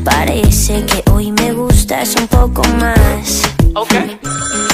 Parece que hoy me gustas un poco más. Okay.